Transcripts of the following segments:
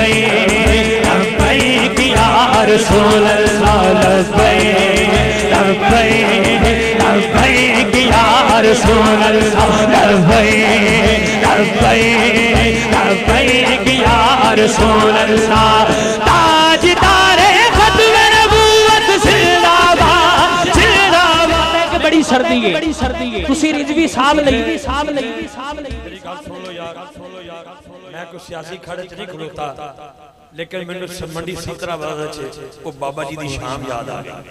लब्बैक या रसूल अल्लाह लब्बैक लब्बैक लब्बैक या रसूल अल्लाह लब्बैक लब्बैक लब्बैक या रसूल अल्लाह। ताजदारे खत्म नबूवत जिंदाबाद जिंदाबाद। बड़ी सर्दी है तुसी रिजवी साहब लई मेरी गल सुन लो यार, मैं कोई सियासी खड़े च नहीं खलोता, लेकिन मैनू मंडी सतराबाद वो बाबा जी की शाम याद आ गई।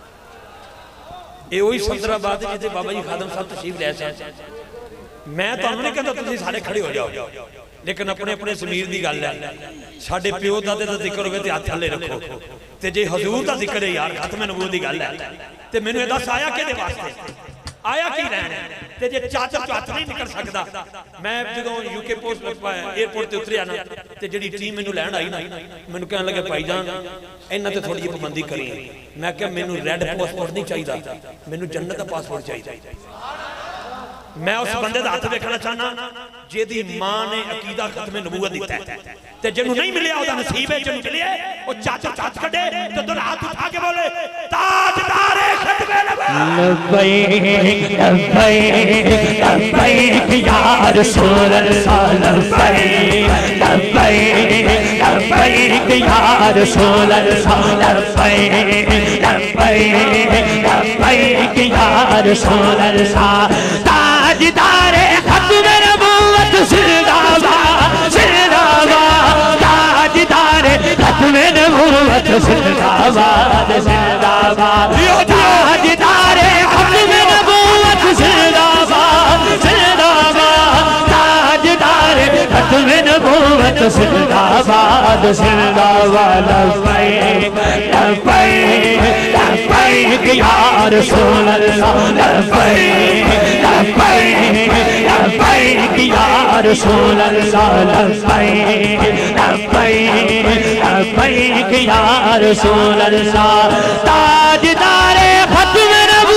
ये वही सतराबाद जिथे बाबा जी खादम साहब तशरीफ ले आए। मैं तुहानू नहीं कहता तुसीं सारे खड़े हो जाओ, लेकिन अपने अपने ज़मीर की गल है। साडे प्यो दादे दा जिक्र होवे ते हत्थ थल्ले रखो, ते जे हजूर दा जिक्र है यार खत्म नबूवत दी गल है, ते मैनू ये दस आया किहदे वास्ते, आया की रहना ते जे चादर चो हत्थ नहीं निकल सकदा। मैं जदों यूके पोस्ट एयरपोर्ट ते उतरिया ना, ते जिहड़ी टीम मैनू लैण आई ना, मैनू कहण लगे भाईजान इन्हां ते थोड़ी जी पाबंदी करी। मैं कहा मैनू रैड पासपोर्ट नहीं चाहिए, मैनू जन्नत दा पासपोर्ट चाहिए। मैं उस बंदे दा हत्थ देखना चाहना जिहदी मां ने अकीदा खत्म नबूवत दिता है, ते जिन्नू नहीं मिलिया ओदा नसीब है, जिन्नू मिले ओ चाचा चाच कढे ते दोनों हाथ उठा के बोले ताजदारे खत्म लब्बैक लब्बैक लब्बैक या रसूल अल्लाह लब्बैक लब्बैक लब्बैक या रसूल अल्लाह लब्बैक लब्बैक लब्बैक या रसूल अल्लाह। ताजदारे खत्म नबूवत जिंदाबाद जिंदाबाद। ताजदारे खत्म नबूवत जिंदाबाद जिंदाबाद। ताजदारे खत्म नबूवत जिंदाबाद जिंदाबाद। ताजदारे खत्म नबूवत जिंदाबाद जिंदाबाद। लब्बैक लब्बैक लब्बैक या रसूल अल्लाह लब्बैक लब्बैक लब्बैक या रसूल अल्लाह लब्बैक लब्बैक लब्बैक या रसूल अल्लाह। ताजदारे खत्म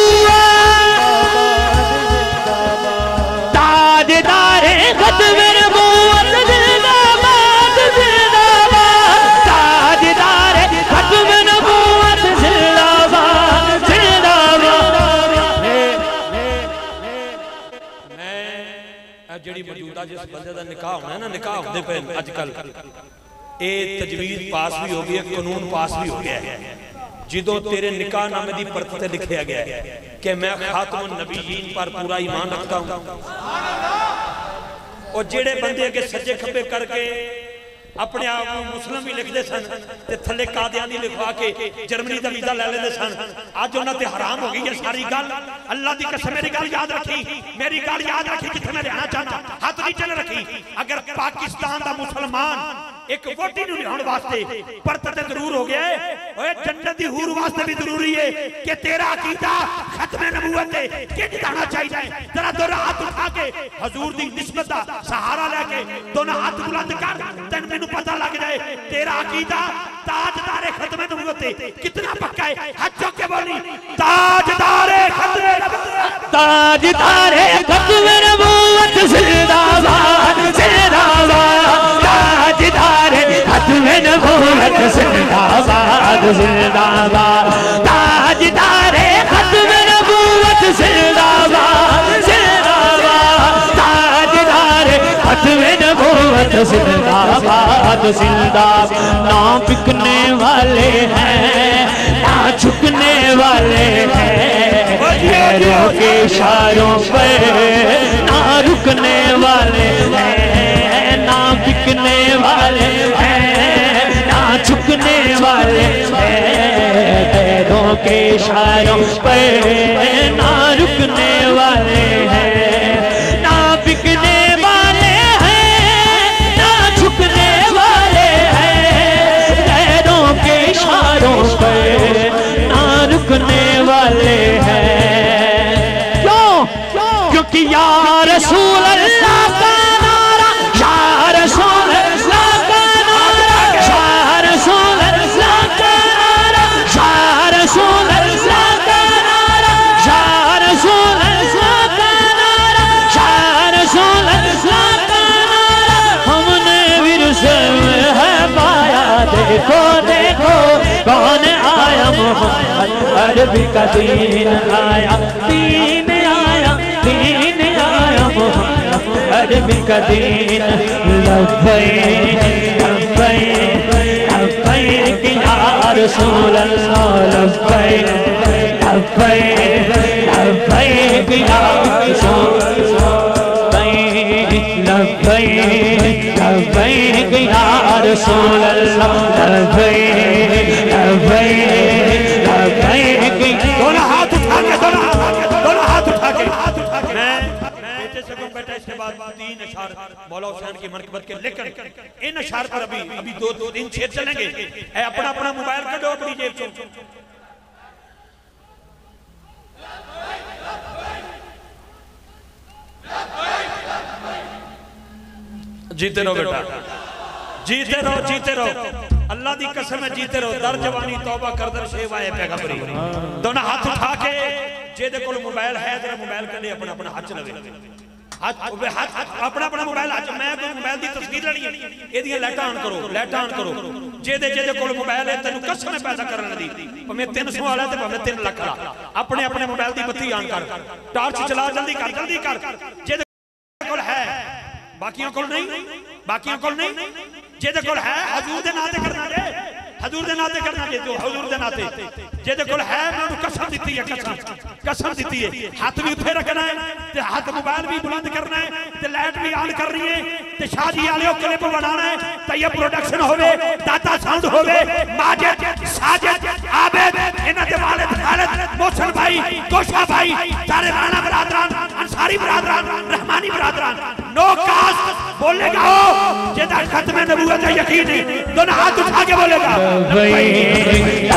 नबूवत ताजदारे खत्म नबूवत जिंदाबाद जिंदाबाद। ताजदारे खत्म नबूवत जिंदाबाद जिंदाबाद। जिहड़ी मौजूदा जिस बंदे दा निकाह होना है ना, निकाह होंदे पे अजकल ये तजवीज़ पास भी हो गई है, कानून पास भी हो गया है। जिदों तेरे निकाह नामे की परत ते लिखा गया है कि मैं खातमुन नबीयीन पर पूरा ईमान रखता हूं। और जेड़े बंदे अगे सज्जे खब्बे करके अपने आप को मुस्लिम भी लिखते सन ते थले कादियानी लिखवा के जर्मनी का वीजा ले लेते सन, अज उन्होंने हराम हो गई है सारी गल। अल्लाह की कसम मेरी गल याद रखी, मेरी गल याद रखी, जिथे मैं रहना चाहना हाथ नीचे न रखी। अगर पाकिस्तान का मुसलमान एक वोटी नूं लियाउण वास्ते परत ते जरूर हो गया है, ओए जन्नत दी हूर वास्ते भी जरूरी है कि तेरा अकीदा खत्म नबूवत है कि जिताना चाहिए। जरा दोनों हाथ उठा के हजूर दी निस्बत दा सहारा लेके दोनों हाथ बुलंद कर, तैन मैनू पता लग जाए तेरा अकीदा ताजदारे खत्म नबूवत है कितना पक्का है। हाथ चुक के बोली ताजदारे खत्म ताजदारे खत्म नबूवत जिंदाबाद जिंदाबाद। ताजदारे खत्म नबूवत जिंदाबाद जिंदाबाद। ताजदारे खत्म नबूवत जिंदाबाद जिंदाबाद। ताजदारे खत्म नबूवत जिंदाबाद जिंदाबाद। ना बिकने वाले हैं ना झुकने वाले हैं, पैरों के इशारों पर ना रुकने वाले हैं, ना बिकने वाले हैं ना झुकने वाले हैं, पैरों के इशारों पर ना रुकने वाले हैं, ना बिकने वाले हैं ना झुकने वाले हैं, पैरों के इशारों पर ना रुकने वाले हैं। क्यों? क्योंकि या रसूल अल्लाह का नारा, या रसूल अल्लाह का नारा, या रसूल अल्लाह का नारा, या रसूल अल्लाह का नारा, या रसूल अल्लाह का अरबी का दीन आया, दीन आया, दीन आया मोहम्मद अरबी का दीन। लब्बैक लब्बैक लब्बैक या रसूल अल्लाह, लब्बैक लब्बैक लब्बैक या रसूल लब्बैक लब्बैक या रसूल अल्लाह, लब्बैक लब्बैक लब्बैक। दोनों हाथ उठा के, दोनों हाथ उठा के मैं बेटे से कहूं बेटा इसके बाद 3 अशार मौला हुसैन की मरकबत के, लेकिन इन अशार पर अभी 2-3 शेर चलेंगे। अपना अपना मोबाइल कढ़ो अपनी जेब से। जीते रहो बेटा, जीते रहो, जीते रहो, अल्लाह दी कसम है जीते रहो। दर जवानी तौबा कर दर शेवाए पैगंबरी। दोनों हाथ उठा के जेदे कोल मोबाइल है तेरा मोबाइल कने अपना अपना हाथ लगे, हाथ अपना अपना मोबाइल हाथ। मैं कोई मोबाइल दी तस्वीर लेनी है, एदियां लाइटां ऑन करो, लाइटां ऑन करो। जेदे जेदे कोल मोबाइल है तेनु कसम है पैदा करन दी, भावें 300 वाला ते भावें 3 लाख वाला, अपने अपने मोबाइल दी बत्ती ऑन कर, टॉर्च चला, जल्दी कर, जल्दी कर। जेदे कोल है, बाकियों को नहीं, बाकियों को नहीं, जेदे कोल है हजूर दे नाते करना जे, हजूर दे नाते करना जे, तो हजूर दे नाते जेदे कोल है मैं कसम दी है, कसम दी है। हाथ भी उठे रखना है ते हाथ मोबाइल भी बुलंद करना है ते लाइट भी ऑन करनी है ते शादी वाले क्लिप बनाना है ते ये प्रोडक्शन होवे, दाता साउंड होवे, माजिद साजिद आबिद इन्हां दे वालिद खालिद मोहसिन भाई, गोशा भाई, सारे राणा बरादरान, अंसारी बरादरान, रहमानी बरादरान, नो कास्ट बोलेगा हो जेदा खत्म नबूवत है यकीन है। दोनों हाथ उठा के बोलेगा लब्बैक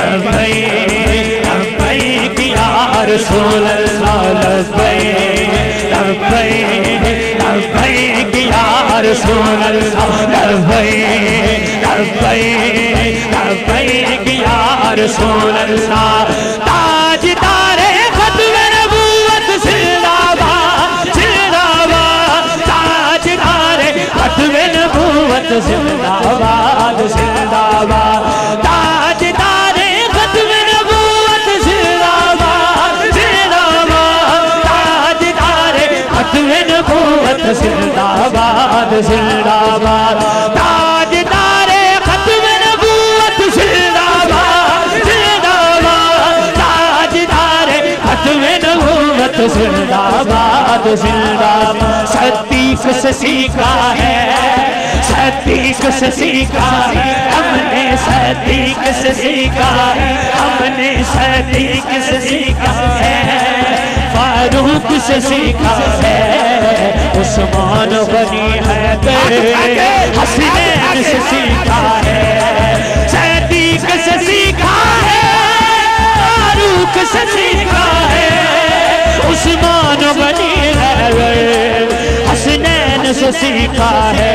लब्बैक या रसूल अल्लाह, लब्बैक लब्बैक लब्बैक या रसूल अल्लाह, लब्बैक लब्बैक लब्बैक या रसूल अल्लाह। ताजदारे खत्म नबूवत जिंदाबाद जिंदाबाद, ताजदारे खत्म नबूवत जिंदाबाद जिंदाबाद, ताजदारे खत्म नबूवत जिंदाबाद जिंदाबाद, ताजदारे खत्म नबूवत जिंदाबाद जिंदाबाद, ताजदारे खत्म नबूवत जिंदाबाद जिंदाबाद, ताजदारे खत्म नबूवत जिंदाबाद जिंदाबाद। सदीक से सीखा है, सदीक से सीखा है हमने, सदीक से सीखा है हमने, सदीक से सीखा है, फारूक से सीखा है, उस्मान गनी है हसनैन से सीखा है, सदीक से सीखा है, फारूक से सीखा है, उस्मान गनी है हसनैन से सीखा है।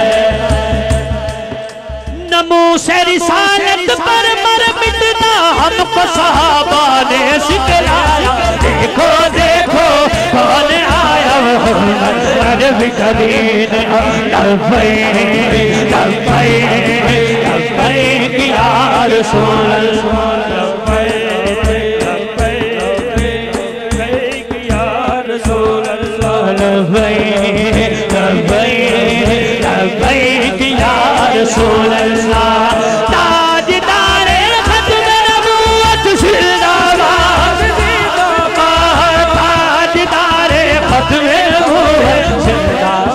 नमो से रिसालत पर मर मिटना हमको सहाबा ने सिखलाया, देखो देखो कौन आया अरबी का दीन। लब्बैक लब्बैक लब्बैक या रसूल अल्लाह, लब्बैक लब्बैक या रसूल अल्लाह, लब्बैक लब्बैक लब्बैक या रसूल अल्लाह। ताजदारे खत्म नबूवत जिंदाबाद जिंदाबाद, ताजदारे खत्म नबूवत जिंदाबाद।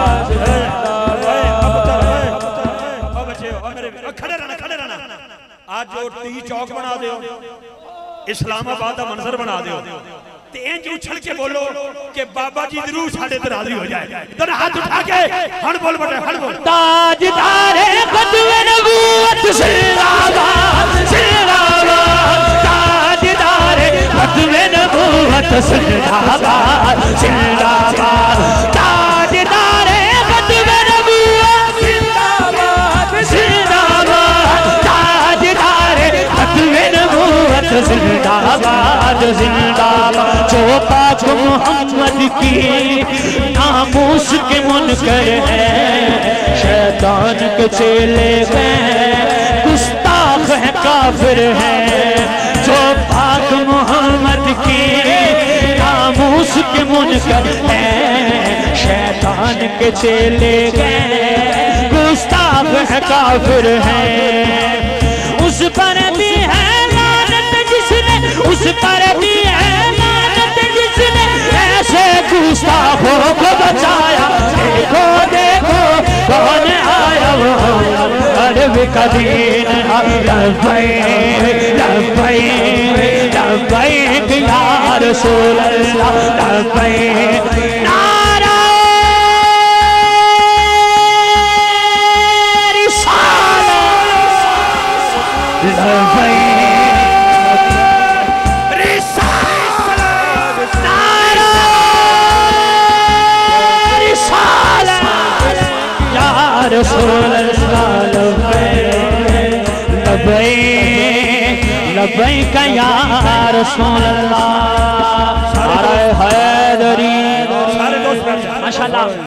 खड़े रहना, खड़े रहना। आज जो टी चौक बना दो, इस्लामाबाद का मंजर बना दो, इंज उछल के बोलो कि बाबा जी जरूर साडे ते राजी हो जाए। दोनों हाथ उठा के हण बोल बेटा, हण बोल। ताजदारे खत्म नबूवत जिंदाबाद जिंदाबाद, ताजदारे खत्म नबूवत जिंदाबाद जिंदाबाद, ताजदारे खत्म नबूवत जिंदाबाद जिंदाबाद, ताजदारे खत्म नबूवत जिंदाबाद जिंदाबाद। जो पाक मोहम्मद की नामूस के मुनकर है, शैतान के चेले हैं, गुस्ताख है काफिर है, के मुनकर हैं, शैतान के चेले गए, गुस्ताख है काफिर हैं। उस पर भी है लानत जिसने, उस पर भी है लानत जिसने ऐसे गुस्ताखों को बचाया। देखो देखो कौन आया वो अरब का दीन। लब्बैक लब्बैक लब्बैक या रसूल अल्लाह, लब्बैक नारा रिसालत, लब्बैक रिसालत, नारा रिसालत या रसूल अल्लाह, लब्बैक लब्बैक लब्बैक या रसूल अल्लाह। हैदरी माशाअल्लाह।